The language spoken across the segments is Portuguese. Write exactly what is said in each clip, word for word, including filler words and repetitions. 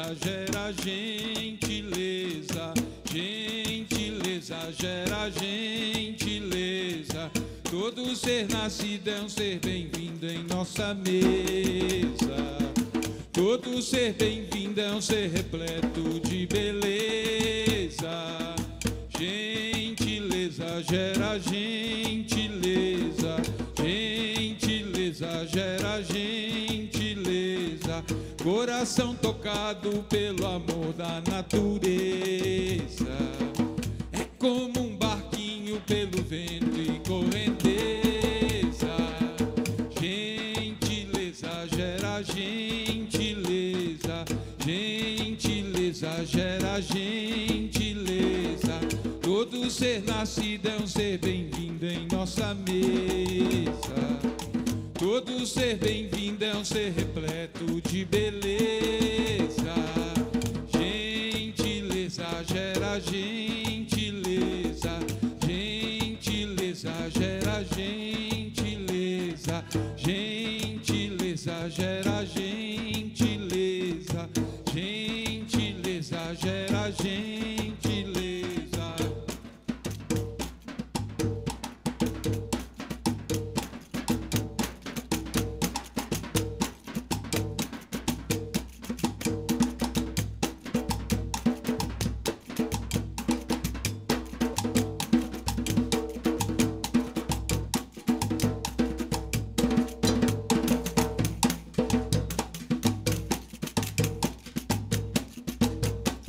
gentileza gera gentileza, gentileza gera gentileza. Todo ser nascido é um ser bem-vindo em nossa mesa. Todo ser bem-vindo é um ser repleto de beleza. Gentileza gera gentileza, gentileza gera gentileza. Coração tocado pelo amor da natureza. É como um barquinho pelo vento e correnteza. Gentileza gera gentileza, gentileza gera gentileza. Todo ser nascido é um ser bem-vindo em nossa mesa. Todo ser bem-vindo é um ser repleto de beleza. Gentileza gera gentileza, gentileza gera gentileza, gentileza gera gentileza, gentileza gera gentileza.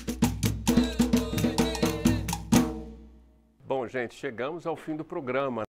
Bom, gente, chegamos ao fim do programa.